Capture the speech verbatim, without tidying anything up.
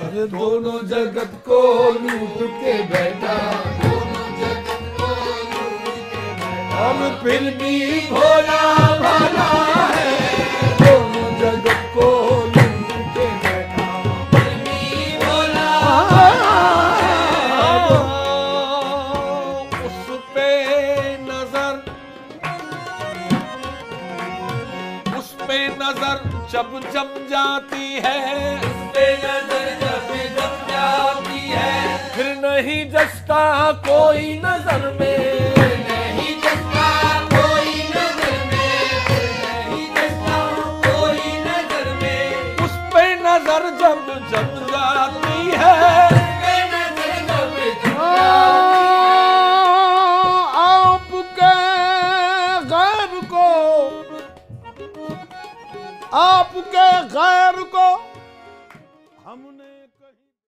अरे दोनों जगत को लूट के बैठा, दोनों जगत को लूट के बैठा, अब फिर भी भोला भाला है, दोनों जगत को लूट के बैठा, फिर भी भोला भाला। उस पे नजर, उस पे नजर जब जब जाती है, उस पे नजर जब जब जाती है, फिर नहीं जचता कोई नजर में, नहीं जचता कोई नजर में, फिर नहीं जचता कोई नजर में। उस पे नजर जब जब जाती है, उस पे नजर जब जब आपके गैर को, आपके गैर को हमने